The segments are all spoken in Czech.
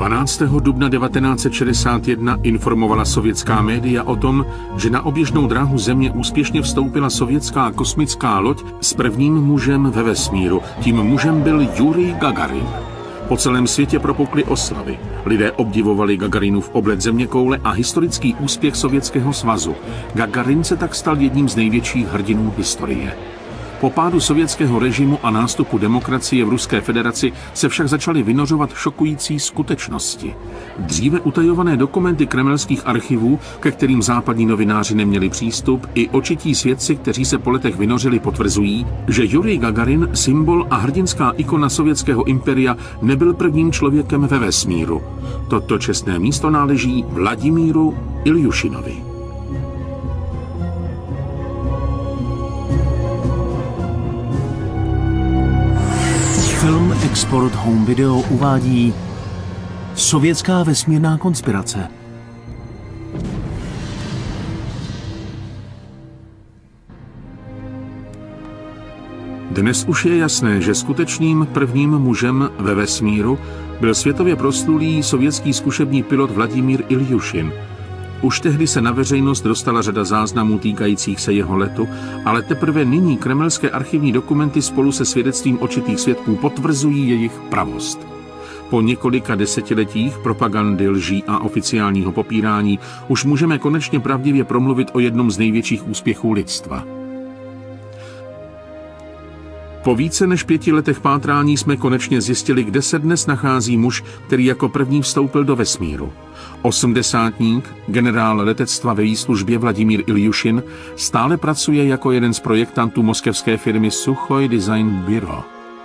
12. dubna 1961 informovala sovětská média o tom, že na oběžnou dráhu Země úspěšně vstoupila sovětská kosmická loď s prvním mužem ve vesmíru. Tím mužem byl Jurij Gagarin. Po celém světě propukly oslavy. Lidé obdivovali Gagarinův oblet zeměkoule a historický úspěch Sovětského svazu. Gagarin se tak stal jedním z největších hrdinů historie. Po pádu sovětského režimu a nástupu demokracie v Ruské federaci se však začaly vynořovat šokující skutečnosti. Dříve utajované dokumenty kremelských archivů, ke kterým západní novináři neměli přístup, i očití svědci, kteří se po letech vynořili, potvrzují, že Jurij Gagarin, symbol a hrdinská ikona sovětského imperia, nebyl prvním člověkem ve vesmíru. Toto čestné místo náleží Vladimíru Iljušinovi. Film Export Home Video uvádí sovětská vesmírná konspirace. Dnes už je jasné, že skutečným prvním mužem ve vesmíru byl světově proslulý sovětský zkušební pilot Vladimír Iljušin. Už tehdy se na veřejnost dostala řada záznamů týkajících se jeho letu, ale teprve nyní kremelské archivní dokumenty spolu se svědectvím očitých svědků potvrzují jejich pravost. Po několika desetiletích propagandy, lží a oficiálního popírání už můžeme konečně pravdivě promluvit o jednom z největších úspěchů lidstva. Po více než 5 letech pátrání jsme konečně zjistili, kde se dnes nachází muž, který jako první vstoupil do vesmíru. Osmdesátník, generál letectva ve výslužbě Vladimír Iljušin, stále pracuje jako jeden z projektantů moskevské firmy Suchoj Design Bureau.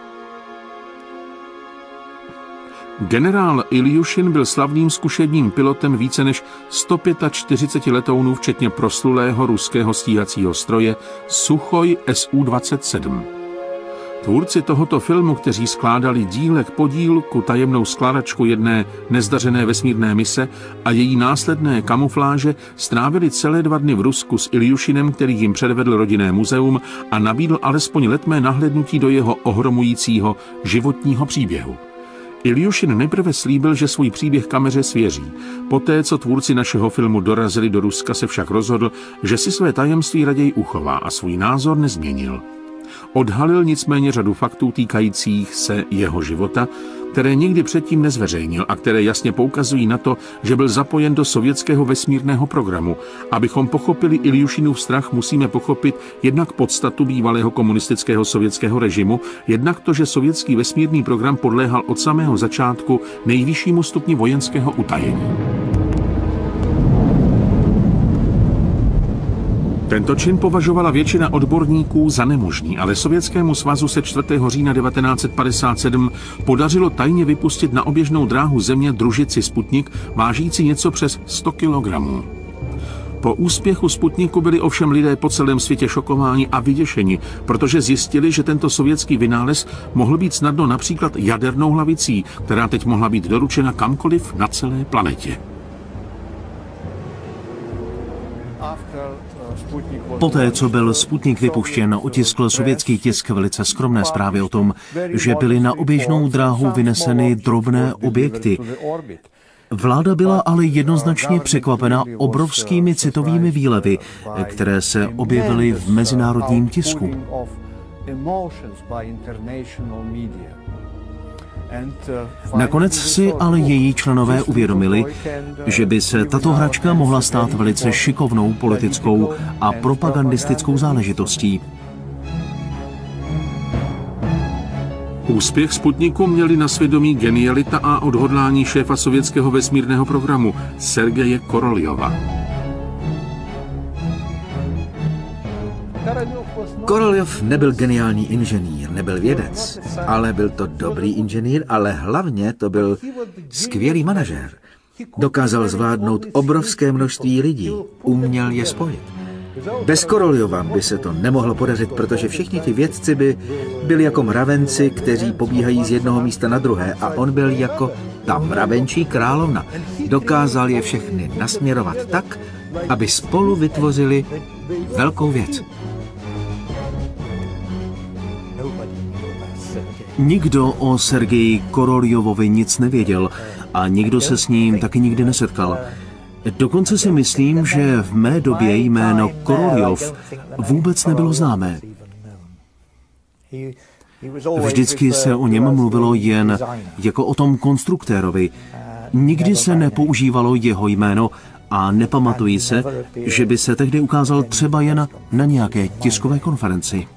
Generál Iljušin byl slavným zkušebním pilotem více než 145 letounů, včetně proslulého ruského stíhacího stroje Suchoj Su-27. Tvůrci tohoto filmu, kteří skládali dílek po dílku tajemnou skládačku jedné nezdařené vesmírné mise a její následné kamufláže, strávili celé 2 dny v Rusku s Iljušinem, který jim předvedl rodinné muzeum a nabídl alespoň letmé nahlédnutí do jeho ohromujícího životního příběhu. Iljušin nejprve slíbil, že svůj příběh kameře svěří. Poté, co tvůrci našeho filmu dorazili do Ruska, se však rozhodl, že si své tajemství raději uchová a svůj názor nezměnil. Odhalil nicméně řadu faktů týkajících se jeho života, které nikdy předtím nezveřejnil a které jasně poukazují na to, že byl zapojen do sovětského vesmírného programu. Abychom pochopili Iljušinův strach, musíme pochopit jednak podstatu bývalého komunistického sovětského režimu, jednak to, že sovětský vesmírný program podléhal od samého začátku nejvyššímu stupni vojenského utajení. Tento čin považovala většina odborníků za nemožný, ale Sovětskému svazu se 4. října 1957 podařilo tajně vypustit na oběžnou dráhu Země družici Sputnik, vážící něco přes 100 kilogramů. Po úspěchu Sputniku byli ovšem lidé po celém světě šokováni a vyděšeni, protože zjistili, že tento sovětský vynález mohl být snadno například jadernou hlavicí, která teď mohla být doručena kamkoliv na celé planetě. Poté, co byl Sputnik vypuštěn, otiskl sovětský tisk velice skromné zprávy o tom, že byly na oběžnou dráhu vyneseny drobné objekty. Vláda byla ale jednoznačně překvapena obrovskými citovými výlevy, které se objevily v mezinárodním tisku. Nakonec si ale její členové uvědomili, že by se tato hračka mohla stát velice šikovnou politickou a propagandistickou záležitostí. Úspěch Sputniku měli na svědomí genialita a odhodlání šéfa sovětského vesmírného programu Sergeje Koroljova. Koroljov nebyl geniální inženýr, nebyl vědec, ale byl to dobrý inženýr, ale hlavně to byl skvělý manažér. Dokázal zvládnout obrovské množství lidí, uměl je spojit. Bez Koroljova by se to nemohlo podařit, protože všichni ti vědci by byli jako mravenci, kteří pobíhají z jednoho místa na druhé, a on byl jako ta mravenčí královna. Dokázal je všechny nasměrovat tak, aby spolu vytvořili velkou věc. Nikdo o Sergeji Koroljovovi nic nevěděl a nikdo se s ním taky nikdy nesetkal. Dokonce si myslím, že v mé době jméno Koroljov vůbec nebylo známé. Vždycky se o něm mluvilo jen jako o tom konstruktérovi. Nikdy se nepoužívalo jeho jméno a nepamatuji se, že by se tehdy ukázal třeba jen na nějaké tiskové konferenci.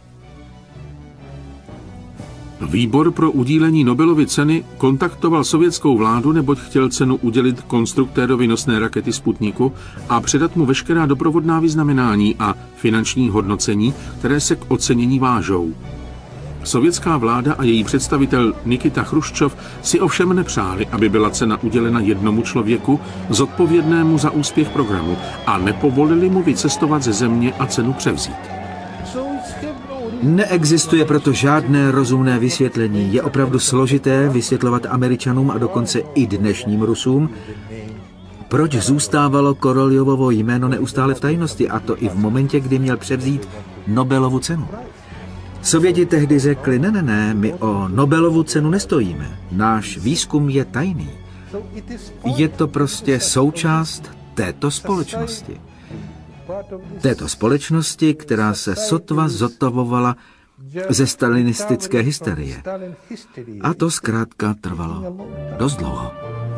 Výbor pro udílení Nobelovy ceny kontaktoval sovětskou vládu, neboť chtěl cenu udělit konstruktérovi nosné rakety Sputniku a předat mu veškerá doprovodná vyznamenání a finanční hodnocení, které se k ocenění vážou. Sovětská vláda a její představitel Nikita Chruščov si ovšem nepřáli, aby byla cena udělena jednomu člověku zodpovědnému za úspěch programu a nepovolili mu vycestovat ze země a cenu převzít. Neexistuje proto žádné rozumné vysvětlení. Je opravdu složité vysvětlovat Američanům a dokonce i dnešním Rusům, proč zůstávalo Koroljovovo jméno neustále v tajnosti, a to i v momentě, kdy měl převzít Nobelovu cenu. Sověti tehdy řekli, ne, my o Nobelovu cenu nestojíme. Náš výzkum je tajný. Je to prostě součást této společnosti. Této společnosti, která se sotva zotavovala ze stalinistické hysterie. A to zkrátka trvalo dost dlouho.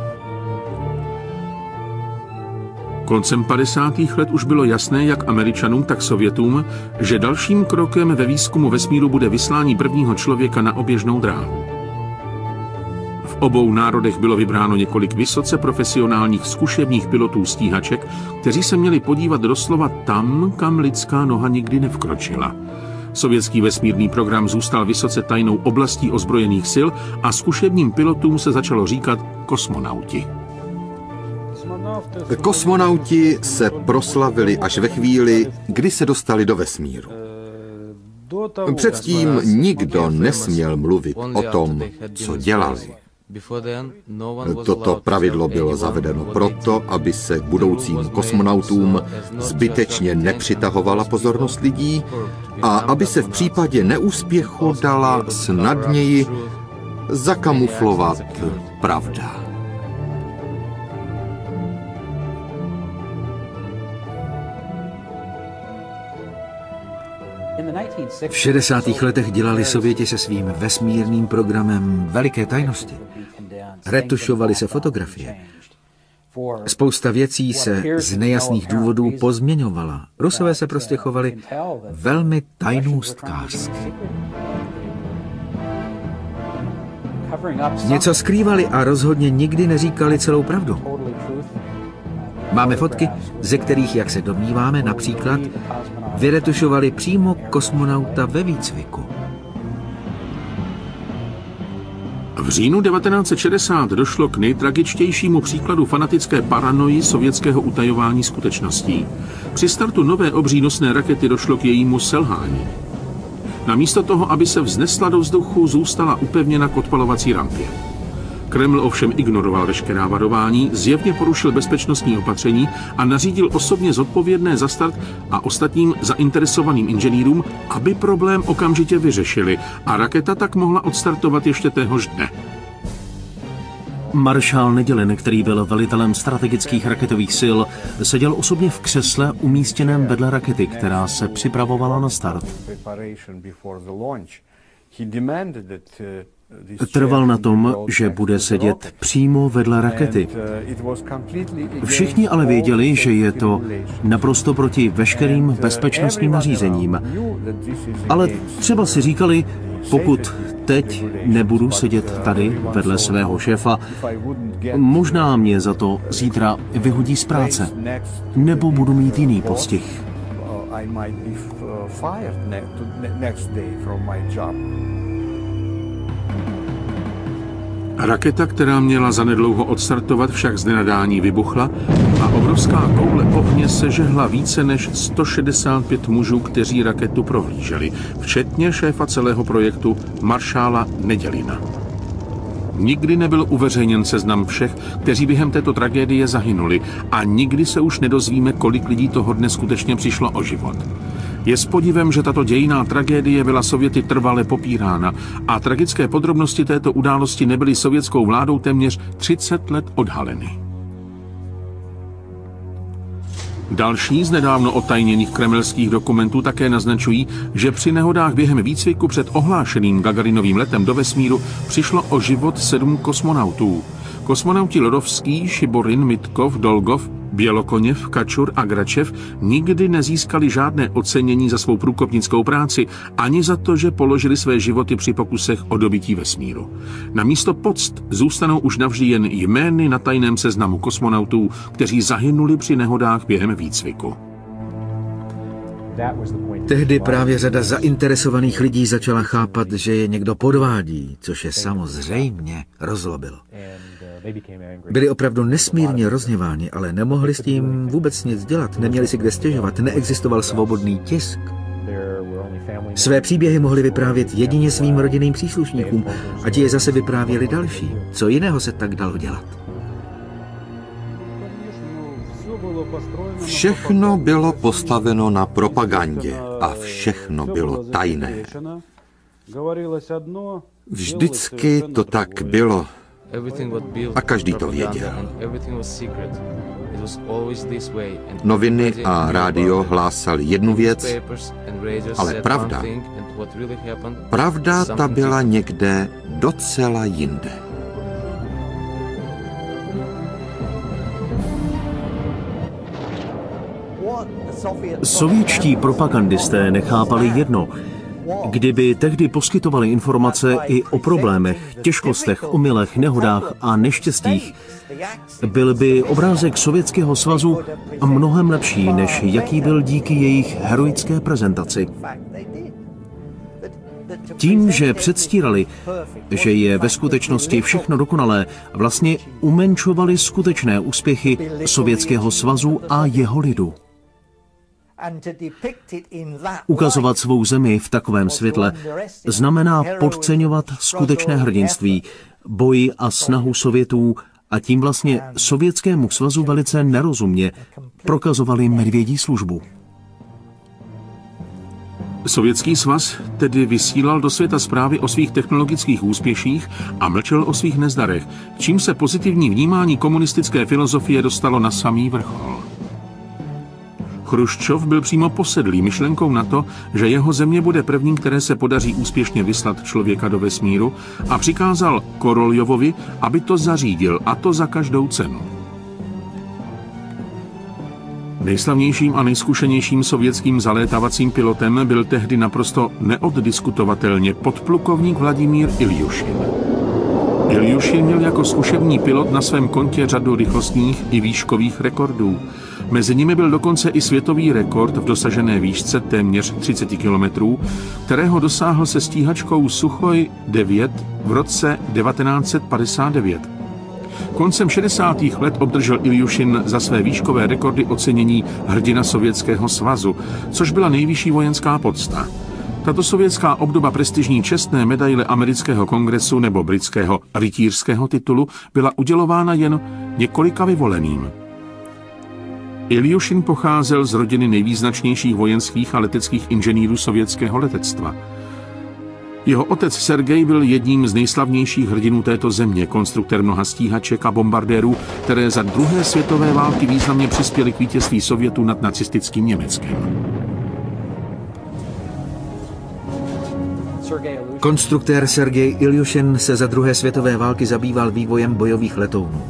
Koncem 50. let už bylo jasné jak Američanům, tak Sovětům, že dalším krokem ve výzkumu vesmíru bude vyslání prvního člověka na oběžnou dráhu. V obou národech bylo vybráno několik vysoce profesionálních zkušebních pilotů stíhaček, kteří se měli podívat doslova tam, kam lidská noha nikdy nevkročila. Sovětský vesmírný program zůstal vysoce tajnou oblastí ozbrojených sil a zkušebním pilotům se začalo říkat kosmonauti. Kosmonauti se proslavili až ve chvíli, kdy se dostali do vesmíru. Předtím nikdo nesměl mluvit o tom, co dělali. Toto pravidlo bylo zavedeno proto, aby se k budoucím kosmonautům zbytečně nepřitahovala pozornost lidí a aby se v případě neúspěchu dala snadněji zakamuflovat pravda. V 60. letech dělali Sověti se svým vesmírným programem veliké tajnosti. Retušovaly se fotografie. Spousta věcí se z nejasných důvodů pozměňovala. Rusové se prostě chovali velmi tajnůstkářsky. Něco skrývali a rozhodně nikdy neříkali celou pravdu. Máme fotky, ze kterých, jak se domníváme, například vyretušovali přímo kosmonauta ve výcviku. V říjnu 1960 došlo k nejtragičtějšímu příkladu fanatické paranoji sovětského utajování skutečností. Při startu nové obří nosné rakety došlo k jejímu selhání. Namísto toho, aby se vznesla do vzduchu, zůstala upevněna k odpalovací rampě. Kreml ovšem ignoroval veškerá varování, zjevně porušil bezpečnostní opatření a nařídil osobně zodpovědné za start a ostatním zainteresovaným inženýrům, aby problém okamžitě vyřešili a raketa tak mohla odstartovat ještě téhož dne. Maršál Nedělin, který byl velitelem strategických raketových sil, seděl osobně v křesle umístěném vedle rakety, která se připravovala na start. Trval na tom, že bude sedět přímo vedle rakety. Všichni ale věděli, že je to naprosto proti veškerým bezpečnostním nařízením. Ale třeba si říkali, pokud teď nebudu sedět tady vedle svého šéfa, možná mě za to zítra vyhodí z práce, nebo budu mít jiný postih. Raketa, která měla zanedlouho odstartovat, však z nenadání vybuchla a obrovská koule ohně sežehla více než 165 mužů, kteří raketu prohlíželi, včetně šéfa celého projektu maršála Nedělina. Nikdy nebyl uveřejněn seznam všech, kteří během této tragédie zahynuli a nikdy se už nedozvíme, kolik lidí toho dne skutečně přišlo o život. Je s podivem, že tato dějinná tragédie byla Sověty trvale popírána a tragické podrobnosti této události nebyly sovětskou vládou téměř 30 let odhaleny. Další z nedávno odtajněných kremelských dokumentů také naznačují, že při nehodách během výcviku před ohlášeným Gagarinovým letem do vesmíru přišlo o život 7 kosmonautů. Kosmonauti Lodovský, Šiborin, Mitkov, Dolgov, Bělokoněv, Kačur a Gračev nikdy nezískali žádné ocenění za svou průkopnickou práci, ani za to, že položili své životy při pokusech o dobytí vesmíru. Na místo poct zůstanou už navždy jen jmény na tajném seznamu kosmonautů, kteří zahynuli při nehodách během výcviku. Tehdy právě řada zainteresovaných lidí začala chápat, že je někdo podvádí, což je samozřejmě rozlobilo. Byli opravdu nesmírně rozhněváni, ale nemohli s tím vůbec nic dělat, neměli si kde stěžovat, neexistoval svobodný tisk. Své příběhy mohli vyprávět jedině svým rodinným příslušníkům a ti je zase vyprávěli další. Co jiného se tak dalo dělat? Všechno bylo postaveno na propagandě a všechno bylo tajné. Vždycky to tak bylo a každý to věděl. Noviny a rádio hlásali jednu věc, ale pravda ta byla někde docela jinde. Sovětští propagandisté nechápali jedno. Kdyby tehdy poskytovali informace i o problémech, těžkostech, omylech, nehodách a neštěstích, byl by obrázek Sovětského svazu mnohem lepší, než jaký byl díky jejich heroické prezentaci. Tím, že předstírali, že je ve skutečnosti všechno dokonalé, vlastně umenšovali skutečné úspěchy Sovětského svazu a jeho lidu. Ukazovat svou zemi v takovém světle znamená podceňovat skutečné hrdinství, boj a snahu Sovětů a tím vlastně Sovětskému svazu velice nerozumně prokazovali medvědí službu. Sovětský svaz tedy vysílal do světa zprávy o svých technologických úspěších a mlčel o svých nezdarech, čím se pozitivní vnímání komunistické filozofie dostalo na samý vrchol. Chruščov byl přímo posedlý myšlenkou na to, že jeho země bude první, které se podaří úspěšně vyslat člověka do vesmíru, a přikázal Koroljovovi, aby to zařídil, a to za každou cenu. Nejslavnějším a nejzkušenějším sovětským zalétavacím pilotem byl tehdy naprosto neoddiskutovatelně podplukovník Vladimír Iljušin. Iljušin měl jako zkušební pilot na svém kontě řadu rychlostních i výškových rekordů. Mezi nimi byl dokonce i světový rekord v dosažené výšce téměř 30 kilometrů, kterého dosáhl se stíhačkou Suchoj 9 v roce 1959. Koncem 60. let obdržel Iljušin za své výškové rekordy ocenění Hrdina Sovětského svazu, což byla nejvyšší vojenská pocta. Tato sovětská obdoba prestižní čestné medaile amerického kongresu nebo britského rytířského titulu byla udělována jen několika vyvoleným. Iljušin pocházel z rodiny nejvýznačnějších vojenských a leteckých inženýrů sovětského letectva. Jeho otec Sergej byl jedním z nejslavnějších hrdinů této země, konstruktér mnoha stíhaček a bombardérů, které za druhé světové války významně přispěly k vítězství Sovětů nad nacistickým Německem. Konstruktér Sergej Iljušin se za druhé světové války zabýval vývojem bojových letounů.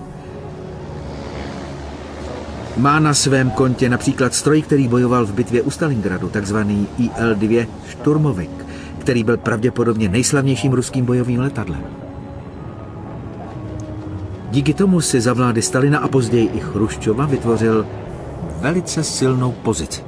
Má na svém kontě například stroj, který bojoval v bitvě u Stalingradu, takzvaný IL-2 Šturmovik, který byl pravděpodobně nejslavnějším ruským bojovým letadlem. Díky tomu si za vlády Stalina a později i Chruščova vytvořil velice silnou pozici.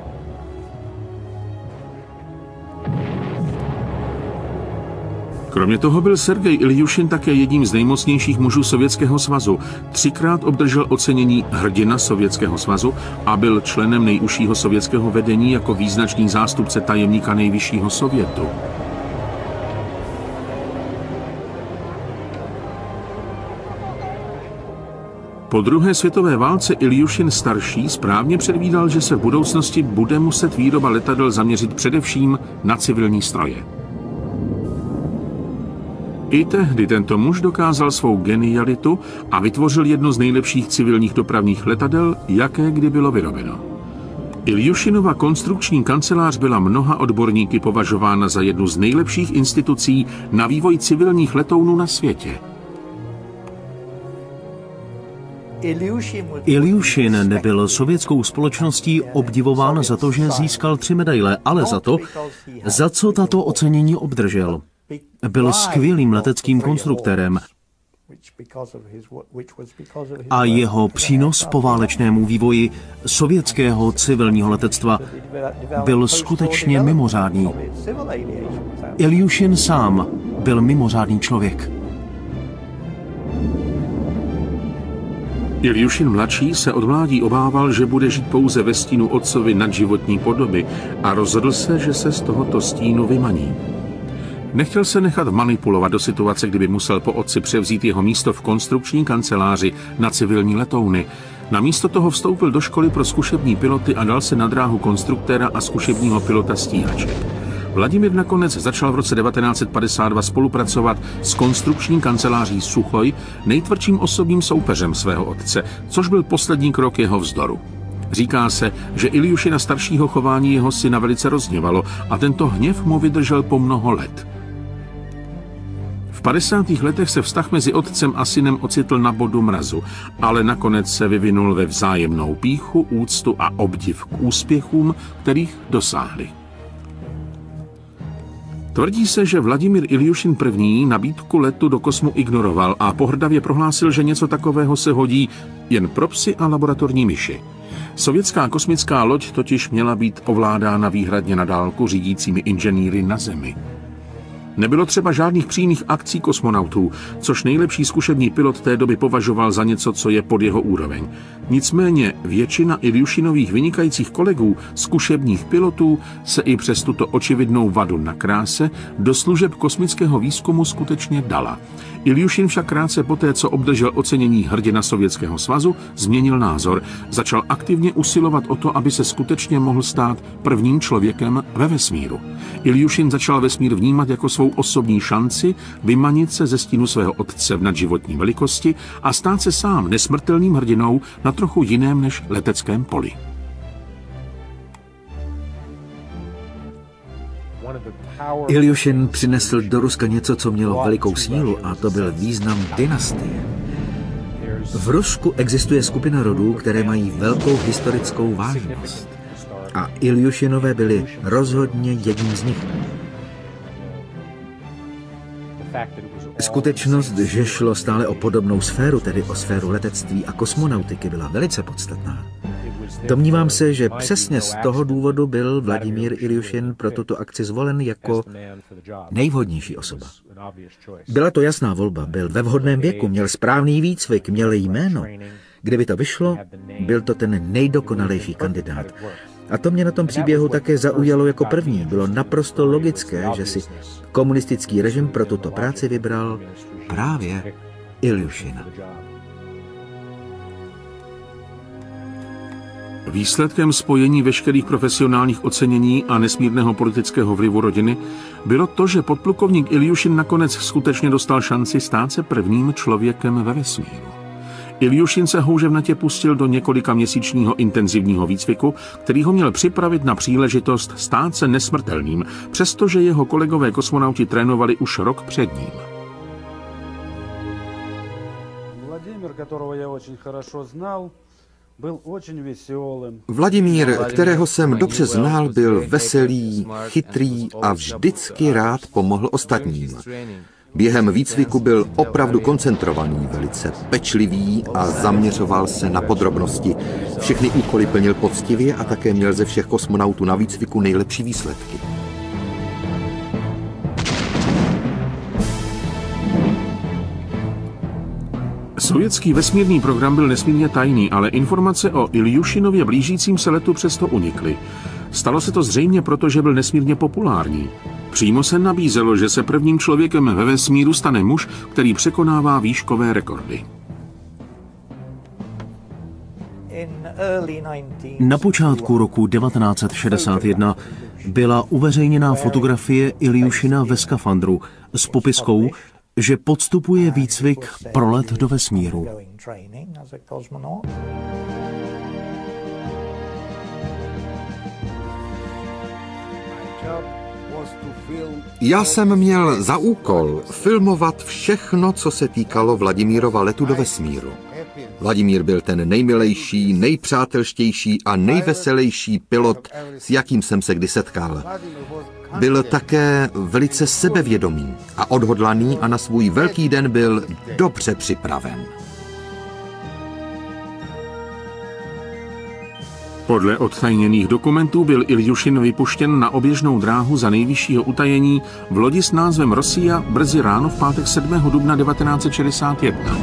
Kromě toho byl Sergej Iljušin také jedním z nejmocnějších mužů Sovětského svazu. 3krát obdržel ocenění Hrdina Sovětského svazu a byl členem nejužšího sovětského vedení jako význačný zástupce tajemníka nejvyššího sovětu. Po druhé světové válce Iljušin starší správně předvídal, že se v budoucnosti bude muset výroba letadel zaměřit především na civilní stroje. I tehdy tento muž dokázal svou genialitu a vytvořil jedno z nejlepších civilních dopravních letadel, jaké kdy bylo vyrobeno. Iljušinova konstrukční kancelář byla mnoha odborníky považována za jednu z nejlepších institucí na vývoj civilních letounů na světě. Iljušin nebyl sovětskou společností obdivován za to, že získal 3 medaile, ale za to, za co tato ocenění obdržel. Byl skvělým leteckým konstruktérem a jeho přínos poválečnému vývoji sovětského civilního letectva byl skutečně mimořádný. Iljušin sám byl mimořádný člověk. Iljušin mladší se od mládí obával, že bude žít pouze ve stínu otcovy nadživotní podoby a rozhodl se, že se z tohoto stínu vymaní. Nechtěl se nechat manipulovat do situace, kdyby musel po otci převzít jeho místo v konstrukční kanceláři na civilní letouny. Namísto toho vstoupil do školy pro zkušební piloty a dal se na dráhu konstruktéra a zkušebního pilota stíhaček. Vladimír nakonec začal v roce 1952 spolupracovat s konstrukční kanceláří Suchoj, nejtvrdším osobním soupeřem svého otce, což byl poslední krok jeho vzdoru. Říká se, že Iljušina staršího chování jeho syna velice rozhněvalo a tento hněv mu vydržel po mnoho let. V 50. letech se vztah mezi otcem a synem ocitl na bodu mrazu, ale nakonec se vyvinul ve vzájemnou pýchu, úctu a obdiv k úspěchům, kterých dosáhli. Tvrdí se, že Vladimír Iljušin I. nabídku letu do kosmu ignoroval a pohrdavě prohlásil, že něco takového se hodí jen pro psy a laboratorní myši. Sovětská kosmická loď totiž měla být ovládána výhradně na dálku řídícími inženýry na Zemi. Nebylo třeba žádných přímých akcí kosmonautů, což nejlepší zkušební pilot té doby považoval za něco, co je pod jeho úroveň. Nicméně většina Iljušinových vynikajících kolegů, zkušebních pilotů, se i přes tuto očividnou vadu na kráse do služeb kosmického výzkumu skutečně dala. Iljušin však krátce poté, co obdržel ocenění hrdina Sovětského svazu, změnil názor. Začal aktivně usilovat o to, aby se skutečně mohl stát prvním člověkem ve vesmíru. Iljušin začal vesmír vnímat jako svou osobní šanci vymanit se ze stínu svého otce v nadživotní velikosti a stát se sám nesmrtelným hrdinou na trochu jiném než leteckém poli. Iljušin přinesl do Ruska něco, co mělo velikou sílu, a to byl význam dynastie. V Rusku existuje skupina rodů, které mají velkou historickou vážnost. A Iljušinové byli rozhodně jedním z nich. Skutečnost, že šlo stále o podobnou sféru, tedy o sféru letectví a kosmonautiky, byla velice podstatná. Domnívám se, že přesně z toho důvodu byl Vladimír Iljušin pro tuto akci zvolen jako nejvhodnější osoba. Byla to jasná volba, byl ve vhodném věku, měl správný výcvik, měl jméno. Kdyby to vyšlo, byl to ten nejdokonalejší kandidát. A to mě na tom příběhu také zaujalo jako první. Bylo naprosto logické, že si komunistický režim pro tuto práci vybral právě Iljušina. Výsledkem spojení veškerých profesionálních ocenění a nesmírného politického vlivu rodiny bylo to, že podplukovník Iljušin nakonec skutečně dostal šanci stát se prvním člověkem ve vesmíru. Iljušin se houževnatě pustil do několika měsíčního intenzivního výcviku, který ho měl připravit na příležitost stát se nesmrtelným, přestože jeho kolegové kosmonauti trénovali už rok před ním. Vladimír, kterého jsem dobře znal, byl veselý, chytrý a vždycky rád pomohl ostatním. Během výcviku byl opravdu koncentrovaný, velice pečlivý a zaměřoval se na podrobnosti. Všechny úkoly plnil poctivě a také měl ze všech kosmonautů na výcviku nejlepší výsledky. Sovětský vesmírný program byl nesmírně tajný, ale informace o Iljušinově blížícím se letu přesto unikly. Stalo se to zřejmě proto, že byl nesmírně populární. Přímo se nabízelo, že se prvním člověkem ve vesmíru stane muž, který překonává výškové rekordy. Na počátku roku 1961 byla uveřejněná fotografie Iljušina ve skafandru s popiskou, že podstupuje výcvik pro let do vesmíru. Já jsem měl za úkol filmovat všechno, co se týkalo Vladimírova letu do vesmíru. Vladimír byl ten nejmilejší, nejpřátelštější a nejveselější pilot, s jakým jsem se kdy setkal. Byl také velice sebevědomý a odhodlaný a na svůj velký den byl dobře připraven. Podle odtajněných dokumentů byl Iljušin vypuštěn na oběžnou dráhu za nejvyššího utajení v lodi s názvem Rossija brzy ráno v pátek 7. dubna 1961.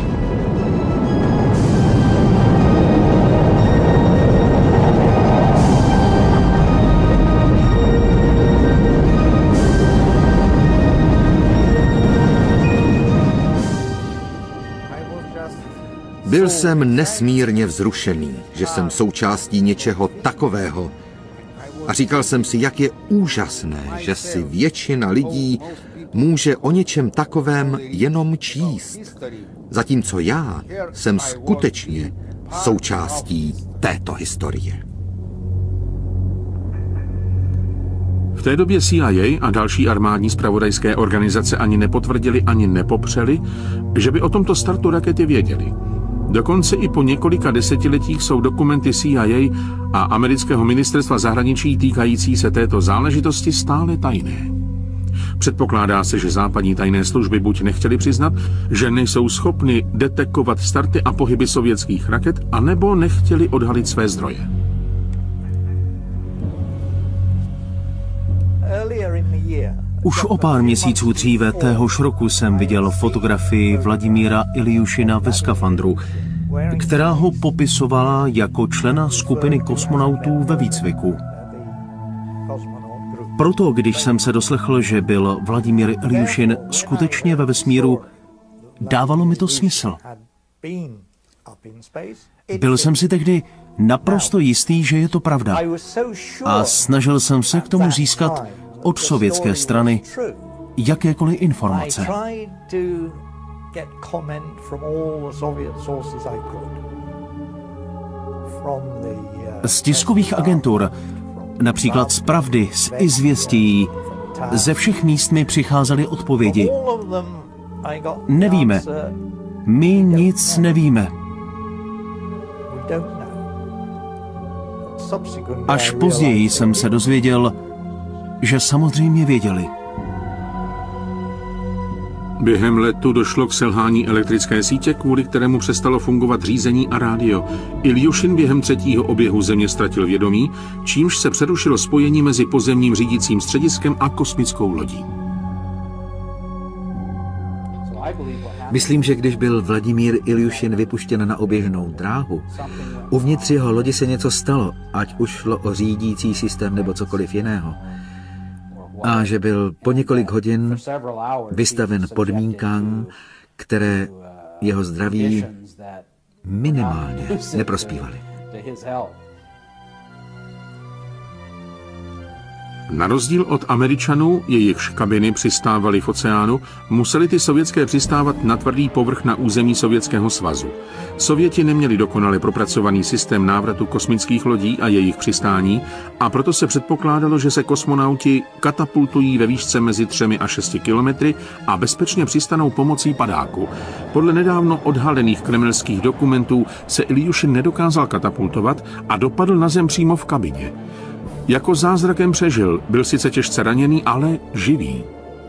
Byl jsem nesmírně vzrušený, že jsem součástí něčeho takového. A říkal jsem si, jak je úžasné, že si většina lidí může o něčem takovém jenom číst. Zatímco já jsem skutečně součástí této historie. V té době CIA a další armádní zpravodajské organizace ani nepotvrdili, ani nepopřeli, že by o tomto startu rakety věděli. Dokonce i po několika desetiletích jsou dokumenty CIA a amerického ministerstva zahraničí týkající se této záležitosti stále tajné. Předpokládá se, že západní tajné služby buď nechtěli přiznat, že nejsou schopny detekovat starty a pohyby sovětských raket, anebo nechtěli odhalit své zdroje. Už o pár měsíců dříve téhož roku jsem viděl fotografii Vladimíra Iljušina ve skafandru, která ho popisovala jako člena skupiny kosmonautů ve výcviku. Proto, když jsem se doslechl, že byl Vladimír Iljušin skutečně ve vesmíru, dávalo mi to smysl. Byl jsem si tehdy naprosto jistý, že je to pravda. A snažil jsem se k tomu získat od sovětské strany jakékoliv informace. Z tiskových agentur, například z Pravdy, z Izvěstí, ze všech míst mi přicházely odpovědi. Nevíme. My nic nevíme. Až později jsem se dozvěděl, že samozřejmě věděli. Během letu došlo k selhání elektrické sítě, kvůli kterému přestalo fungovat řízení a rádio. Iljušin během třetího oběhu Země ztratil vědomí, čímž se přerušilo spojení mezi pozemním řídícím střediskem a kosmickou lodí. Myslím, že když byl Vladimír Iljušin vypuštěn na oběžnou dráhu, uvnitř jeho lodi se něco stalo, ať už šlo o řídící systém nebo cokoliv jiného. A že byl po několik hodin vystaven podmínkám, které jeho zdraví minimálně neprospívaly. Na rozdíl od Američanů, jejichž kabiny přistávaly v oceánu, museli ty sovětské přistávat na tvrdý povrch na území Sovětského svazu. Sověti neměli dokonale propracovaný systém návratu kosmických lodí a jejich přistání, a proto se předpokládalo, že se kosmonauti katapultují ve výšce mezi 3 a 6 kilometry a bezpečně přistanou pomocí padáku. Podle nedávno odhalených kremelských dokumentů se Iljušin nedokázal katapultovat a dopadl na zem přímo v kabině. Jako zázrakem přežil, byl sice těžce raněný, ale živý.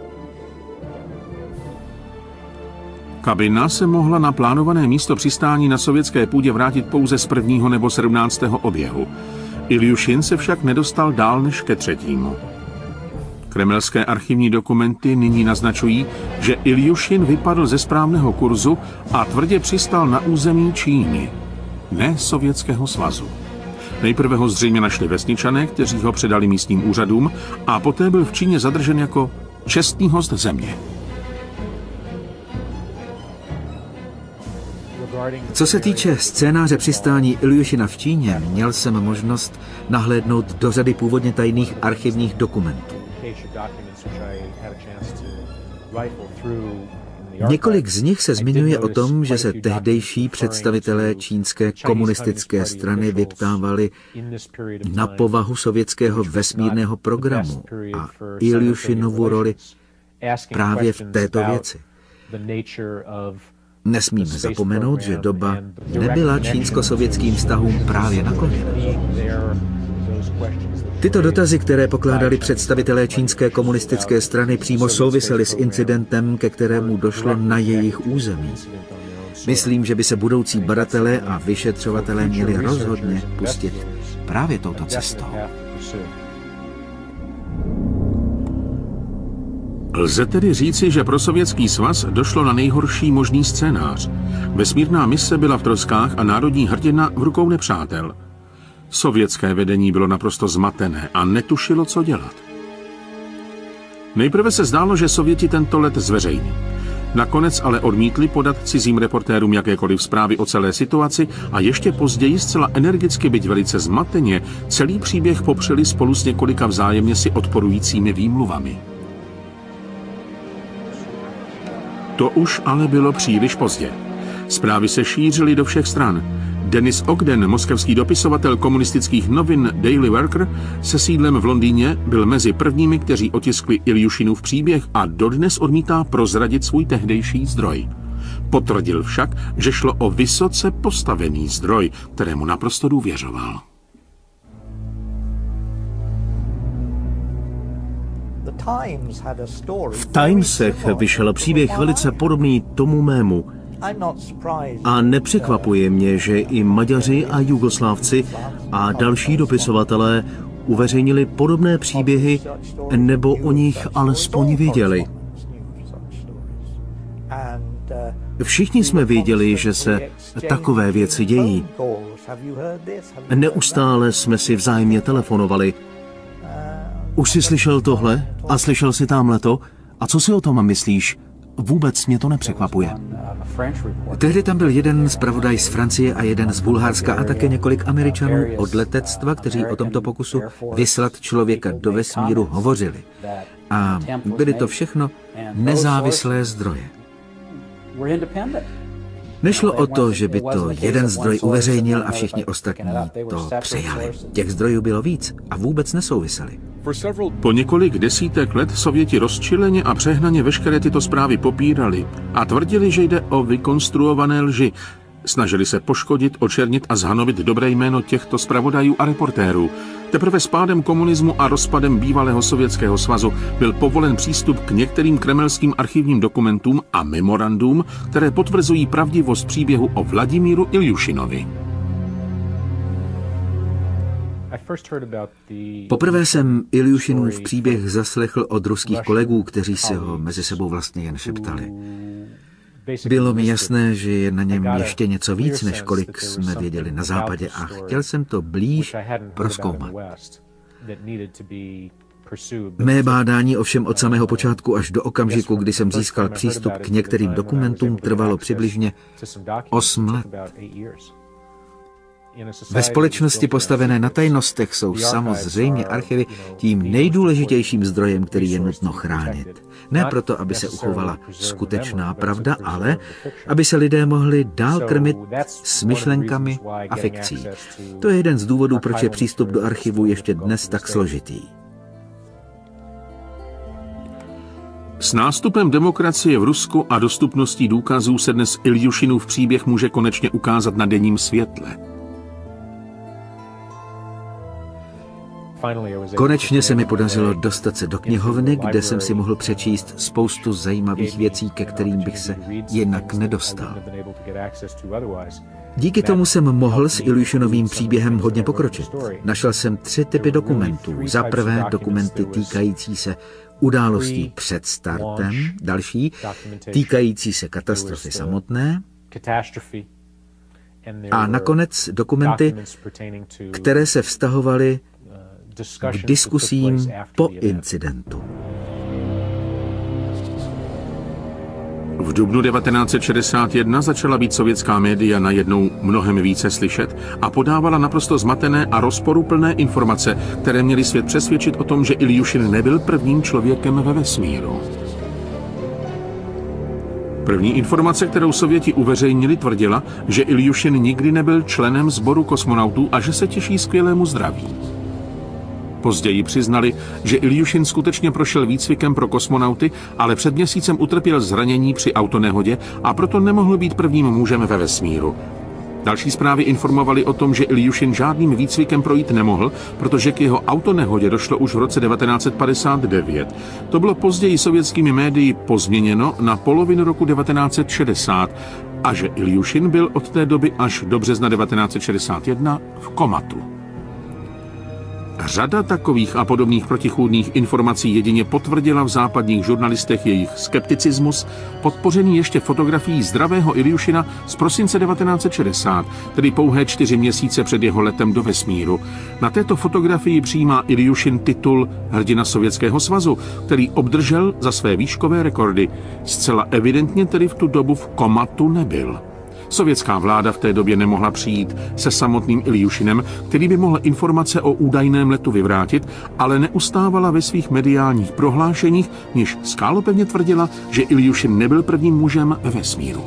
Kabina se mohla na plánované místo přistání na sovětské půdě vrátit pouze z 1. nebo 17. oběhu. Iljušin se však nedostal dál než ke 3. Kremelské archivní dokumenty nyní naznačují, že Iljušin vypadl ze správného kurzu a tvrdě přistál na území Číny, ne Sovětského svazu. Nejprve ho zřejmě našli vesničané, kteří ho předali místním úřadům, a poté byl v Číně zadržen jako čestný host země. Co se týče scénáře přistání Iljušina v Číně, měl jsem možnost nahlédnout do řady původně tajných archivních dokumentů. Několik z nich se zmiňuje o tom, že se tehdejší představitelé čínské komunistické strany vyptávali na povahu sovětského vesmírného programu a Iljušinovu roli právě v této věci. Nesmíme zapomenout, že doba nebyla čínsko-sovětským vztahům právě nakloněna. Tyto dotazy, které pokládali představitelé čínské komunistické strany, přímo souvisely s incidentem, ke kterému došlo na jejich území. Myslím, že by se budoucí badatelé a vyšetřovatelé měli rozhodně pustit právě touto cestou. Lze tedy říci, že pro Sovětský svaz došlo na nejhorší možný scénář. Vesmírná mise byla v troskách a národní hrdina v rukou nepřátel. Sovětské vedení bylo naprosto zmatené a netušilo, co dělat. Nejprve se zdálo, že Sověti tento let zveřejní. Nakonec ale odmítli podat cizím reportérům jakékoliv zprávy o celé situaci a ještě později zcela energicky, byť velice zmateně, celý příběh popřeli spolu s několika vzájemně si odporujícími výmluvami. To už ale bylo příliš pozdě. Zprávy se šířily do všech stran. Denis Ogden, moskevský dopisovatel komunistických novin Daily Worker se sídlem v Londýně, byl mezi prvními, kteří otiskli Iljušinův příběh a dodnes odmítá prozradit svůj tehdejší zdroj. Potvrdil však, že šlo o vysoce postavený zdroj, kterému naprosto důvěřoval. V Timesech vyšel příběh velice podobný tomu mému. A nepřekvapuje mě, že i Maďaři a Jugoslávci a další dopisovatelé uveřejnili podobné příběhy nebo o nich alespoň věděli. Všichni jsme věděli, že se takové věci dějí. Neustále jsme si vzájemně telefonovali. Už jsi slyšel tohle? A slyšel jsi tamhleto? A co si o tom myslíš? Vůbec mě to nepřekvapuje. Tehdy tam byl jeden zpravodaj z Francie a jeden z Bulharska a také několik Američanů od letectva, kteří o tomto pokusu vyslat člověka do vesmíru hovořili. A byly to všechno nezávislé zdroje. Nešlo o to, že by to jeden zdroj uveřejnil a všichni ostatní to přejali. Těch zdrojů bylo víc a vůbec nesouvisely. Po několik desítek let Sověti rozčileně a přehnaně veškeré tyto zprávy popírali a tvrdili, že jde o vykonstruované lži. Snažili se poškodit, očernit a zhanovit dobré jméno těchto zpravodajů a reportérů. Teprve s pádem komunismu a rozpadem bývalého Sovětského svazu byl povolen přístup k některým kremelským archivním dokumentům a memorandům, které potvrzují pravdivost příběhu o Vladimíru Iljušinovi. Poprvé jsem Iljušinův příběh zaslechl od ruských kolegů, kteří si ho mezi sebou vlastně jen šeptali. Bylo mi jasné, že je na něm ještě něco víc, než kolik jsme věděli na západě a chtěl jsem to blíž prozkoumat. Mé bádání ovšem od samého počátku až do okamžiku, kdy jsem získal přístup k některým dokumentům, trvalo přibližně 8 let. Ve společnosti postavené na tajnostech jsou samozřejmě archivy tím nejdůležitějším zdrojem, který je nutno chránit. Ne proto, aby se uchovala skutečná pravda, ale aby se lidé mohli dál krmit s myšlenkami a fikcí. To je jeden z důvodů, proč je přístup do archivu ještě dnes tak složitý. S nástupem demokracie v Rusku a dostupností důkazů se dnes Iljušinův příběh může konečně ukázat na denním světle. Konečně se mi podařilo dostat se do knihovny, kde jsem si mohl přečíst spoustu zajímavých věcí, ke kterým bych se jinak nedostal. Díky tomu jsem mohl s Iljušinovým příběhem hodně pokročit. Našel jsem 3 typy dokumentů. Za prvé dokumenty týkající se událostí před startem, další týkající se katastrofy samotné a nakonec dokumenty, které se vztahovaly k diskusím po incidentu. V dubnu 1961 začala být sovětská média najednou mnohem více slyšet a podávala naprosto zmatené a rozporuplné informace, které měly svět přesvědčit o tom, že Iljušin nebyl prvním člověkem ve vesmíru. První informace, kterou Sověti uveřejnili, tvrdila, že Iljušin nikdy nebyl členem sboru kosmonautů a že se těší skvělému zdraví. Později přiznali, že Iljušin skutečně prošel výcvikem pro kosmonauty, ale před měsícem utrpěl zranění při autonehodě a proto nemohl být prvním mužem ve vesmíru. Další zprávy informovaly o tom, že Iljušin žádným výcvikem projít nemohl, protože k jeho autonehodě došlo už v roce 1959. To bylo později sovětskými médii pozměněno na polovinu roku 1960 a že Iljušin byl od té doby až do března 1961 v komatu. Řada takových a podobných protichůdných informací jedině potvrdila v západních žurnalistech jejich skepticismus, podpořený ještě fotografií zdravého Iljušina z prosince 1960, tedy pouhé 4 měsíce před jeho letem do vesmíru. Na této fotografii přijímá Iljušin titul Hrdina Sovětského svazu, který obdržel za své výškové rekordy. Zcela evidentně tedy v tu dobu v komatu nebyl. Sovětská vláda v té době nemohla přijít se samotným Iljušinem, který by mohl informace o údajném letu vyvrátit, ale neustávala ve svých mediálních prohlášeních, níž skálopevně tvrdila, že Iljušin nebyl prvním mužem ve vesmíru.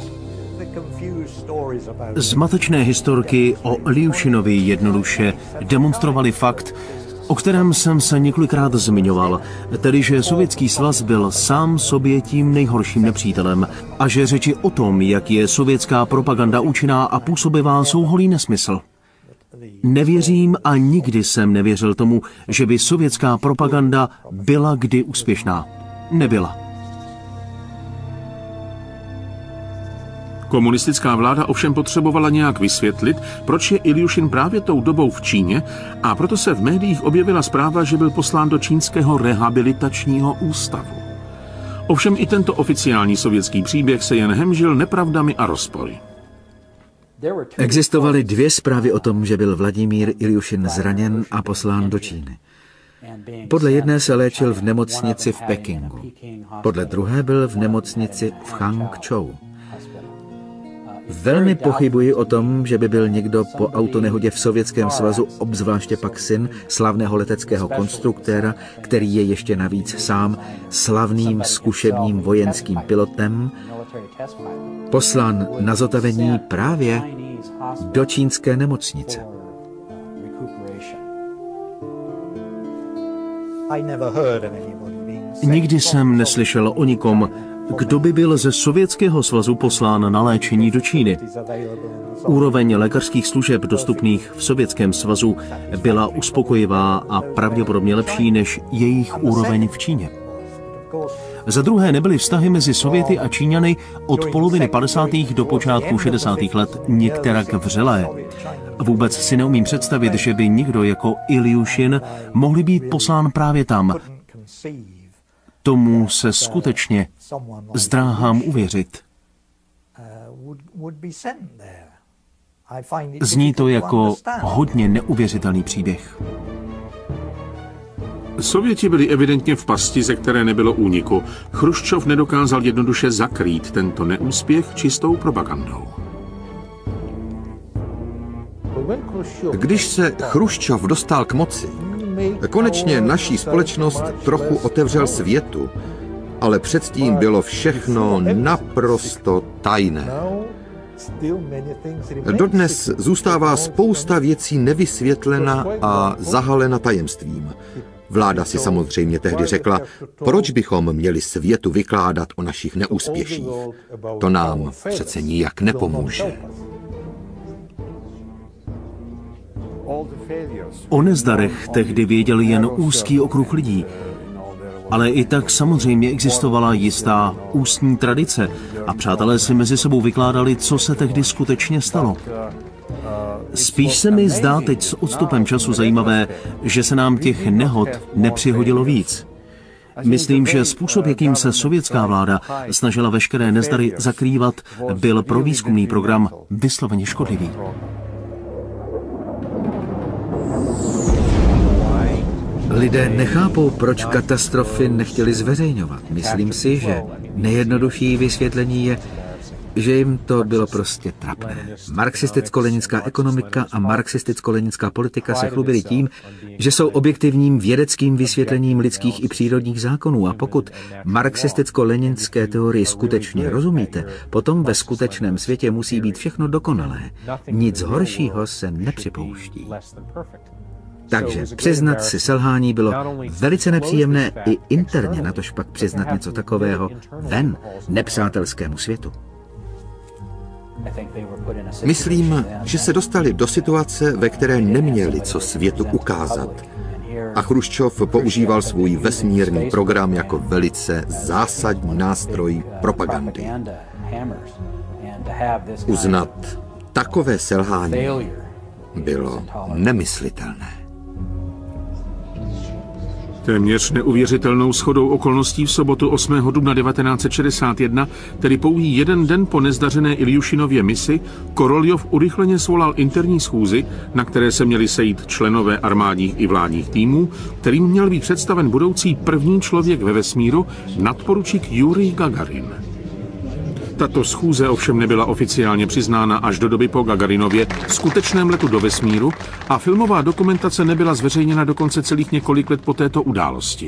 Zmatečné historky o Iljušinovi jednoduše demonstrovaly fakt, o kterém jsem se několikrát zmiňoval, tedy že Sovětský svaz byl sám sobě tím nejhorším nepřítelem a že řeči o tom, jak je sovětská propaganda účinná a působivá, jsou holý nesmysl. Nevěřím a nikdy jsem nevěřil tomu, že by sovětská propaganda byla kdy úspěšná. Nebyla. Komunistická vláda ovšem potřebovala nějak vysvětlit, proč je Iljušin právě tou dobou v Číně, a proto se v médiích objevila zpráva, že byl poslán do čínského rehabilitačního ústavu. Ovšem i tento oficiální sovětský příběh se jen hemžil nepravdami a rozpory. Existovaly 2 zprávy o tom, že byl Vladimír Iljušin zraněn a poslán do Číny. Podle jedné se léčil v nemocnici v Pekingu, podle druhé byl v nemocnici v Hangzhou. Velmi pochybuji o tom, že by byl někdo po autonehodě v Sovětském svazu, obzvláště pak syn slavného leteckého konstruktéra, který je ještě navíc sám slavným zkušebním vojenským pilotem, poslán na zotavení právě do čínské nemocnice. Nikdy jsem neslyšel o nikom, kdo by byl ze Sovětského svazu poslán na léčení do Číny. Úroveň lékařských služeb dostupných v Sovětském svazu byla uspokojivá a pravděpodobně lepší než jejich úroveň v Číně. Za druhé nebyly vztahy mezi Sověty a Číňany od poloviny 50. do počátku 60. let nikterak vřelé. Vůbec si neumím představit, že by někdo jako Iljušin mohl být poslán právě tam. Tomu se skutečně zdráhám uvěřit. Zní to jako hodně neuvěřitelný příběh. Sověti byli evidentně v pasti, ze které nebylo úniku. Chruščov nedokázal jednoduše zakrýt tento neúspěch čistou propagandou. Když se Chruščov dostal k moci, konečně naší společnost trochu otevřel světu, ale předtím bylo všechno naprosto tajné. Dodnes zůstává spousta věcí nevysvětlena a zahalena tajemstvím. Vláda si samozřejmě tehdy řekla, proč bychom měli světu vykládat o našich neúspěších. To nám přece nijak nepomůže. O nezdarech tehdy věděl jen úzký okruh lidí, ale i tak samozřejmě existovala jistá ústní tradice a přátelé si mezi sebou vykládali, co se tehdy skutečně stalo. Spíš se mi zdá teď s odstupem času zajímavé, že se nám těch nehod nepřihodilo víc. Myslím, že způsob, jakým se sovětská vláda snažila veškeré nezdary zakrývat, byl pro výzkumný program vysloveně škodlivý. Lidé nechápou, proč katastrofy nechtěli zveřejňovat. Myslím si, že Nejjednodušší vysvětlení je, že jim to bylo prostě trapné. Marxisticko-leninská ekonomika a marxisticko-leninská politika se chlubily tím, že jsou objektivním vědeckým vysvětlením lidských i přírodních zákonů a pokud marxisticko-leninské teorii skutečně rozumíte, potom ve skutečném světě musí být všechno dokonalé. Nic horšího se nepřipouští. Takže přiznat si selhání bylo velice nepříjemné i interně, natož pak přiznat něco takového ven nepřátelskému světu. Myslím, že se dostali do situace, ve které neměli co světu ukázat. A Chruščov používal svůj vesmírný program jako velice zásadní nástroj propagandy. Uznat takové selhání bylo nemyslitelné. Téměř neuvěřitelnou shodou okolností v sobotu 8. dubna 1961, tedy pouhý jeden den po nezdařené Iljušinově misi, Koroljov urychleně svolal interní schůzi, na které se měli sejít členové armádních i vládních týmů, kterým měl být představen budoucí první člověk ve vesmíru, nadporučík Jurij Gagarin. Tato schůze ovšem nebyla oficiálně přiznána až do doby po Gagarinově skutečném letu do vesmíru a filmová dokumentace nebyla zveřejněna dokonce celých několik let po této události.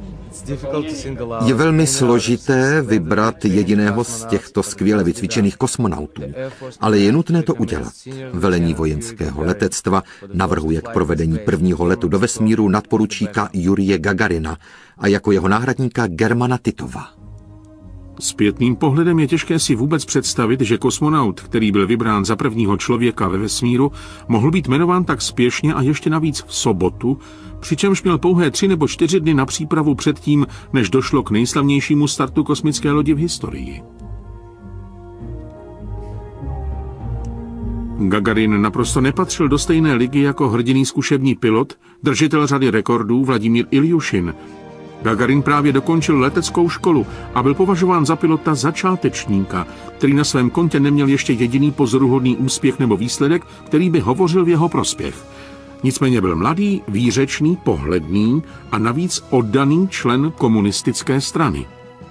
Je velmi složité vybrat jediného z těchto skvěle vycvičených kosmonautů, ale je nutné to udělat. Velení vojenského letectva navrhuje k provedení prvního letu do vesmíru nadporučíka Jurije Gagarina a jako jeho náhradníka Germana Titova. Zpětným pohledem je těžké si vůbec představit, že kosmonaut, který byl vybrán za prvního člověka ve vesmíru, mohl být jmenován tak spěšně a ještě navíc v sobotu, přičemž měl pouhé 3 nebo 4 dny na přípravu předtím, než došlo k nejslavnějšímu startu kosmické lodi v historii. Gagarin naprosto nepatřil do stejné ligy jako hrdinný zkušební pilot, držitel řady rekordů Vladimír Iljušin. Gagarin právě dokončil leteckou školu a byl považován za pilota začátečníka, který na svém kontě neměl ještě jediný pozoruhodný úspěch nebo výsledek, který by hovořil v jeho prospěch. Nicméně byl mladý, výřečný, pohledný a navíc oddaný člen komunistické strany.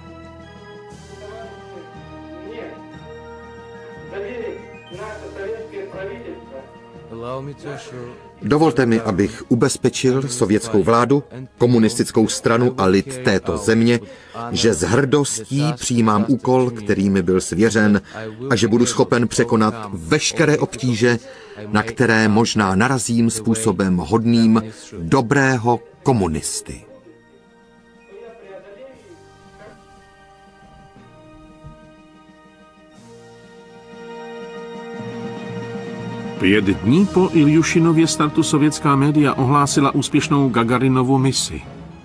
Dovolte mi, abych ubezpečil sovětskou vládu, komunistickou stranu a lid této země, že s hrdostí přijímám úkol, který mi byl svěřen a že budu schopen překonat veškeré obtíže, na které možná narazím způsobem hodným dobrého komunisty. 5 dní po Iljušinově startu sovětská média ohlásila úspěšnou Gagarinovu misi.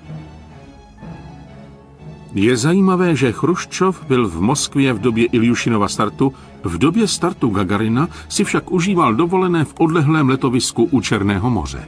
Je zajímavé, že Chruščov byl v Moskvě v době Iljušinova startu, v době startu Gagarina si však užíval dovolené v odlehlém letovisku u Černého moře.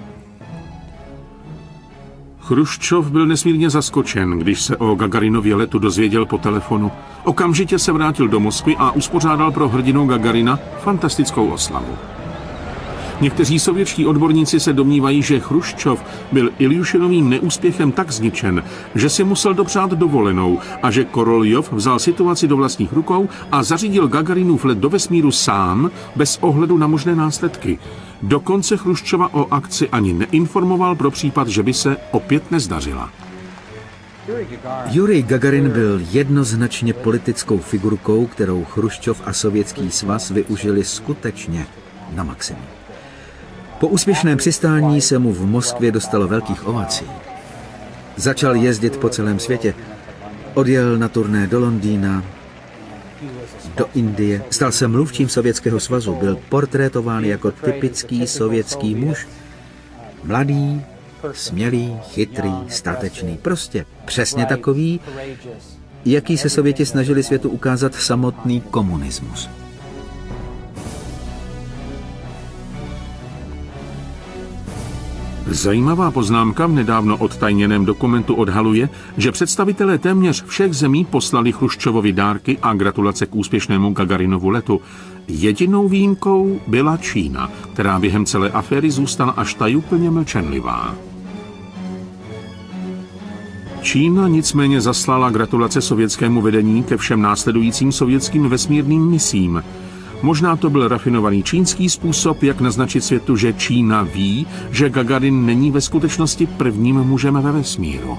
Chruščov byl nesmírně zaskočen, když se o Gagarinově letu dozvěděl po telefonu. Okamžitě se vrátil do Moskvy a uspořádal pro hrdinu Gagarina fantastickou oslavu. Někteří sovětští odborníci se domnívají, že Chruščov byl Iljušinovým neúspěchem tak zničen, že si musel dopřát dovolenou a že Koroljov vzal situaci do vlastních rukou a zařídil Gagarinův let do vesmíru sám, bez ohledu na možné následky. Dokonce Chruščova o akci ani neinformoval pro případ, že by se opět nezdařila. Jurij Gagarin byl jednoznačně politickou figurkou, kterou Chruščov a Sovětský svaz využili skutečně na maximum. Po úspěšném přistání se mu v Moskvě dostalo velkých ovací. Začal jezdit po celém světě. Odjel na turné do Londýna, do Indie. Stal se mluvčím Sovětského svazu. Byl portrétován jako typický sovětský muž. Mladý, smělý, chytrý, statečný. Prostě přesně takový, jaký se Sověti snažili světu ukázat samotný komunismus. Zajímavá poznámka v nedávno odtajněném dokumentu odhaluje, že představitelé téměř všech zemí poslali Chruščovovi dárky a gratulace k úspěšnému Gagarinovu letu. Jedinou výjimkou byla Čína, která během celé aféry zůstala až tajuplně mlčenlivá. Čína nicméně zaslala gratulace sovětskému vedení ke všem následujícím sovětským vesmírným misím. Možná to byl rafinovaný čínský způsob, jak naznačit světu, že Čína ví, že Gagarin není ve skutečnosti prvním mužem ve vesmíru.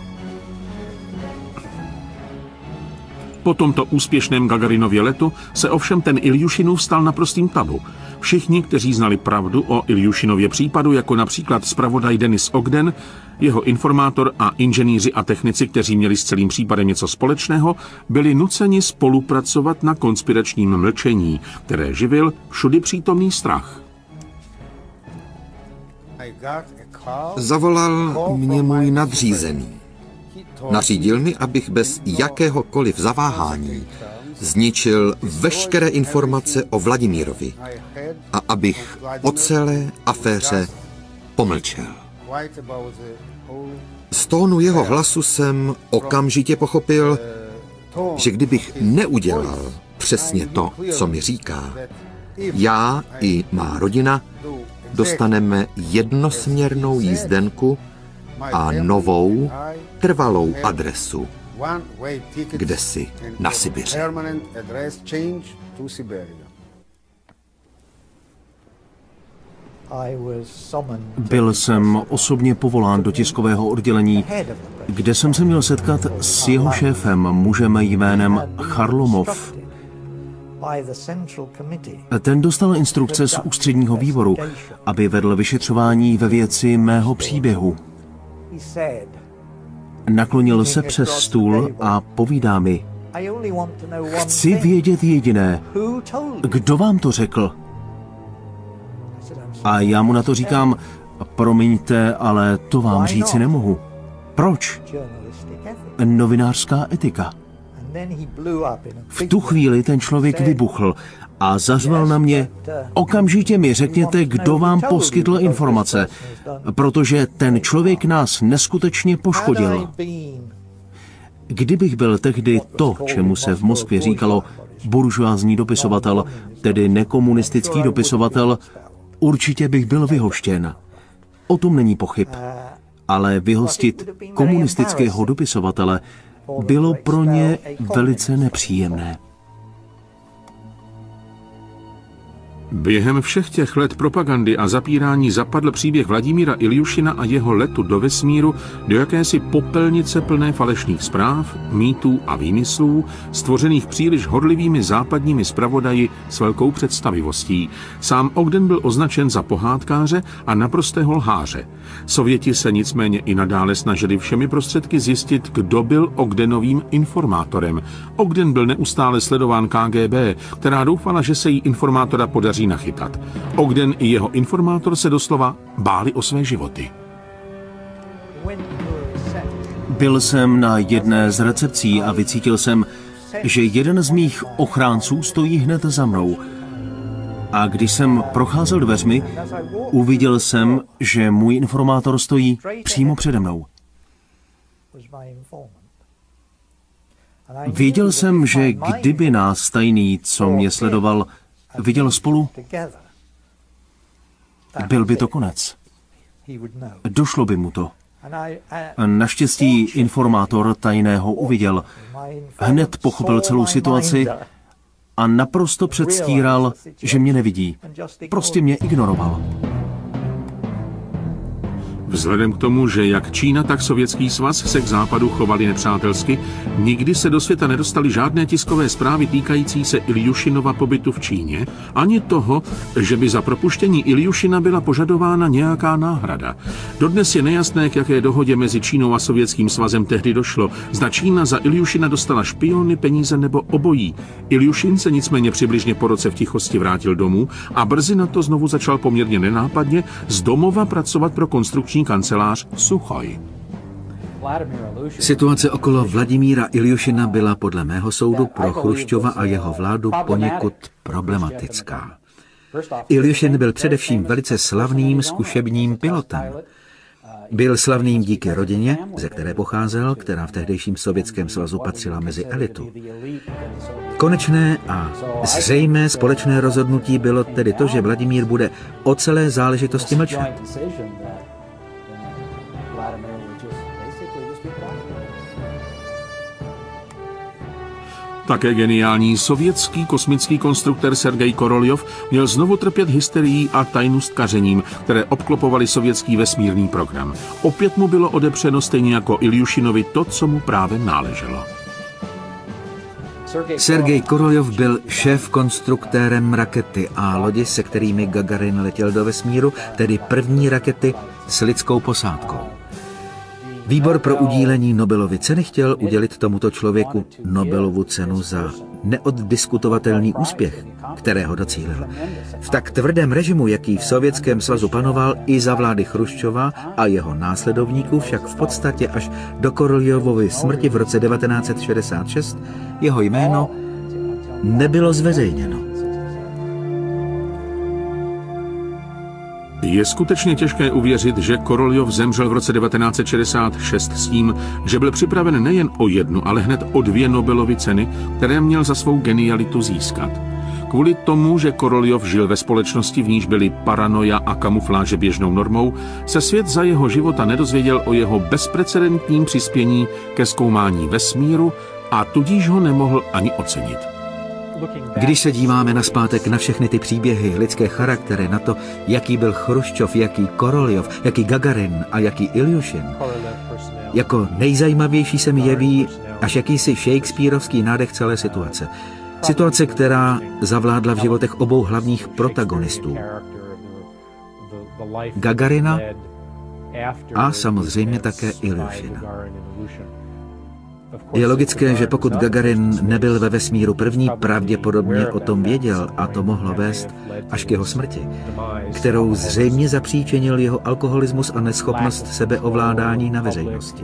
Po tomto úspěšném Gagarinově letu se ovšem ten Iljušinův stal naprostým tabu. Všichni, kteří znali pravdu o Iljušinově případu, jako například zpravodaj Denis Ogden, jeho informátor a inženýři a technici, kteří měli s celým případem něco společného, byli nuceni spolupracovat na konspiračním mlčení, které živil všudy přítomný strach. Zavolal mě můj nadřízený. Nařídil mi, abych bez jakéhokoliv zaváhání zničil veškeré informace o Vladimírovi a abych o celé aféře pomlčel. Z tónu jeho hlasu jsem okamžitě pochopil, že kdybych neudělal přesně to, co mi říká, já i má rodina dostaneme jednosměrnou jízdenku a novou, trvalou adresu kdesi na Sibiři. Byl jsem osobně povolán do tiskového oddělení, kde jsem se měl setkat s jeho šéfem, mužem jménem Charlomov. Ten dostal instrukce z ústředního výboru, aby vedl vyšetřování ve věci mého příběhu. Naklonil se přes stůl a povídá mi: chci vědět jediné, kdo vám to řekl? A já mu na to říkám: promiňte, ale to vám říci nemohu. Proč? Novinářská etika. V tu chvíli ten člověk vybuchl a zařval na mě: okamžitě mi řekněte, kdo vám poskytl informace, protože ten člověk nás neskutečně poškodil. Kdybych byl tehdy to, čemu se v Moskvě říkalo buržoázní dopisovatel, tedy nekomunistický dopisovatel, určitě bych byl vyhoštěn. O tom není pochyb. Ale vyhostit komunistického dopisovatele bylo pro ně velice nepříjemné. Během všech těch let propagandy a zapírání zapadl příběh Vladimíra Iljušina a jeho letu do vesmíru do jakési popelnice plné falešných zpráv, mýtů a výmyslů, stvořených příliš horlivými západními zpravodaji s velkou představivostí. Sám Ogden byl označen za pohádkáře a naprostého lháře. Sověti se nicméně i nadále snažili všemi prostředky zjistit, kdo byl Ogdenovým informátorem. Ogden byl neustále sledován KGB, která doufala, že se jí informátora podaří nachytat. Ogden i jeho informátor se doslova báli o své životy. Byl jsem na jedné z recepcí a vycítil jsem, že jeden z mých ochránců stojí hned za mnou. A když jsem procházel dveřmi, uviděl jsem, že můj informátor stojí přímo přede mnou. Věděl jsem, že kdyby nás tajný, co mě sledoval, viděl spolu, byl by to konec. Došlo by mu to. Naštěstí informátor tajného uviděl. Hned pochopil celou situaci a naprosto předstíral, že mě nevidí. Prostě mě ignoroval. Vzhledem k tomu, že jak Čína, tak Sovětský svaz se k západu chovali nepřátelsky, nikdy se do světa nedostaly žádné tiskové zprávy týkající se Iljušinova pobytu v Číně, ani toho, že by za propuštění Iljušina byla požadována nějaká náhrada. Dodnes je nejasné, k jaké dohodě mezi Čínou a Sovětským svazem tehdy došlo. Zda Čína za Iljušina dostala špiony, peníze nebo obojí. Iljušin se nicméně přibližně po roce v tichosti vrátil domů a brzy na to znovu začal poměrně nenápadně z domova pracovat pro konstrukční kancelář Suchoj. Situace okolo Vladimíra Iljušina byla podle mého soudu pro Chruščova a jeho vládu poněkud problematická. Iljušin byl především velice slavným zkušebním pilotem. Byl slavným díky rodině, ze které pocházel, která v tehdejším Sovětském svazu patřila mezi elitu. Konečné a zřejmé společné rozhodnutí bylo tedy to, že Vladimír bude o celé záležitosti mlčet. Také geniální sovětský kosmický konstruktor Sergej Koroljov měl znovu trpět hysterií a tajnůstkařením, které obklopovaly sovětský vesmírný program. Opět mu bylo odepřeno stejně jako Iljušinovi to, co mu právě náleželo. Sergej Koroljov byl šéf-konstruktérem rakety a lodi, se kterými Gagarin letěl do vesmíru, tedy první rakety s lidskou posádkou. Výbor pro udílení Nobelovy ceny chtěl udělit tomuto člověku Nobelovu cenu za neoddiskutovatelný úspěch, kterého docílil. V tak tvrdém režimu, jaký v Sovětském svazu panoval i za vlády Chruščova a jeho následovníků, však v podstatě až do Koroljovovy smrti v roce 1966 jeho jméno nebylo zveřejněno. Je skutečně těžké uvěřit, že Koroljov zemřel v roce 1966 s tím, že byl připraven nejen o jednu, ale hned o 2 Nobelovy ceny, které měl za svou genialitu získat. Kvůli tomu, že Koroljov žil ve společnosti, v níž byly paranoja a kamufláže běžnou normou, se svět za jeho života nedozvěděl o jeho bezprecedentním přispění ke zkoumání vesmíru a tudíž ho nemohl ani ocenit. Když se díváme nazpátek na všechny ty příběhy, lidské charaktery, na to, jaký byl Chruščov, jaký Koroljov, jaký Gagarin a jaký Iljušin, jako nejzajímavější se mi jeví až jakýsi shakespearovský nádech celé situace. Situace, která zavládla v životech obou hlavních protagonistů. Gagarina a samozřejmě také Iljušina. Je logické, že pokud Gagarin nebyl ve vesmíru první, pravděpodobně o tom věděl a to mohlo vést až k jeho smrti, kterou zřejmě zapříčinil jeho alkoholismus a neschopnost sebeovládání na veřejnosti.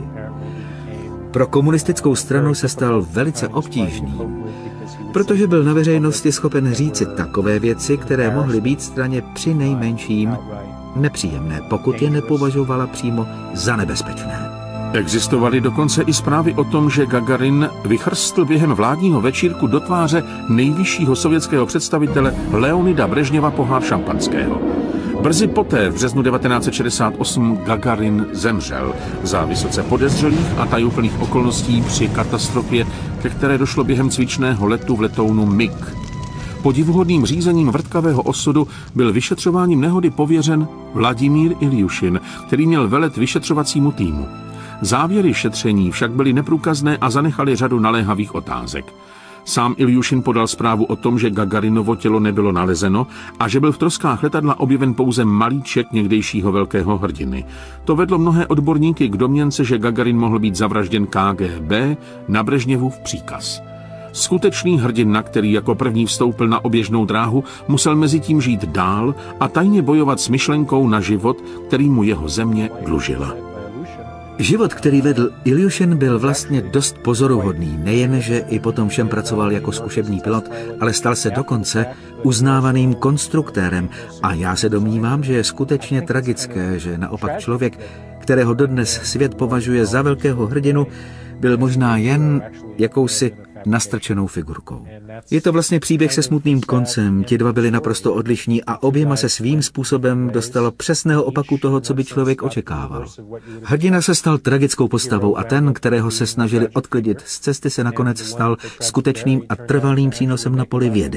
Pro komunistickou stranu se stal velice obtížný, protože byl na veřejnosti schopen říci takové věci, které mohly být straně při nejmenším nepříjemné, pokud je nepovažovala přímo za nebezpečné. Existovaly dokonce i zprávy o tom, že Gagarin vychrstl během vládního večírku do tváře nejvyššího sovětského představitele Leonida Brežněva pohár šampanského. Brzy poté, v březnu 1968, Gagarin zemřel za vysoce podezřelých a tajuplných okolností při katastrofě, ke které došlo během cvičného letu v letounu MiG. Podivuhodným řízením vrtkavého osudu byl vyšetřováním nehody pověřen Vladimír Iljušin, který měl velet vyšetřovacímu týmu. Závěry šetření však byly neprůkazné a zanechaly řadu naléhavých otázek. Sám Iljušin podal zprávu o tom, že Gagarinovo tělo nebylo nalezeno a že byl v troskách letadla objeven pouze malíček někdejšího velkého hrdiny. To vedlo mnohé odborníky k domněnce, že Gagarin mohl být zavražděn KGB na Brežněvův příkaz. Skutečný hrdina, který jako první vstoupil na oběžnou dráhu, musel mezitím žít dál a tajně bojovat s myšlenkou na život, který mu jeho země dlužila. Život, který vedl Iljušin, byl vlastně dost pozoruhodný. Nejen, že i potom všem pracoval jako zkušební pilot, ale stal se dokonce uznávaným konstruktérem. A já se domnívám, že je skutečně tragické, že naopak člověk, kterého dodnes svět považuje za velkého hrdinu, byl možná jen jakousi nastrčenou figurkou. Je to vlastně příběh se smutným koncem. Ti dva byli naprosto odlišní a oběma se svým způsobem dostalo přesného opaku toho, co by člověk očekával. Hrdina se stal tragickou postavou a ten, kterého se snažili odklidit z cesty, se nakonec stal skutečným a trvalým přínosem na poli vědy.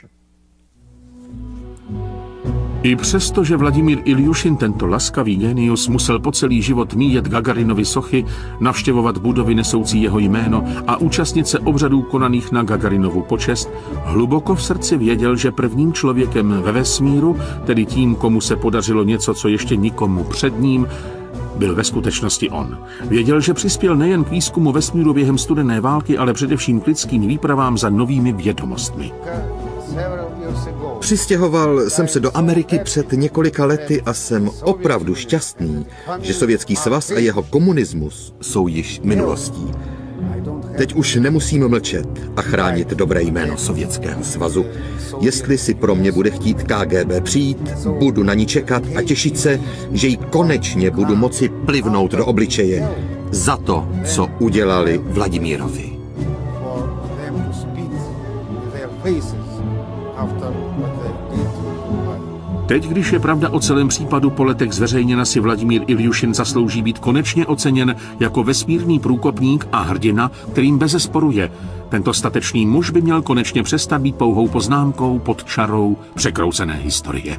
I přesto, že Vladimír Iljušin, tento laskavý génius, musel po celý život míjet Gagarinovi sochy, navštěvovat budovy nesoucí jeho jméno a účastnit se obřadů konaných na Gagarinovu počest, hluboko v srdci věděl, že prvním člověkem ve vesmíru, tedy tím, komu se podařilo něco, co ještě nikomu před ním, byl ve skutečnosti on. Věděl, že přispěl nejen k výzkumu vesmíru během studené války, ale především k lidským výpravám za novými vědomostmi. Přistěhoval jsem se do Ameriky před několika lety a jsem opravdu šťastný, že Sovětský svaz a jeho komunismus jsou již minulostí. Teď už nemusím mlčet a chránit dobré jméno Sovětského svazu. Jestli si pro mě bude chtít KGB přijít, budu na ní čekat a těšit se, že jí konečně budu moci plivnout do obličeje za to, co udělali Vladimírovi. Teď, když je pravda o celém případu po letech zveřejněna, si Vladimír Iljušin zaslouží být konečně oceněn jako vesmírný průkopník a hrdina, kterým bezesporu je. Tento statečný muž by měl konečně přestat být pouhou poznámkou pod čarou překroucené historie.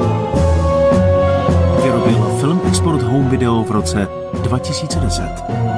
Vyrobil Film Export Home Video v roce 2010.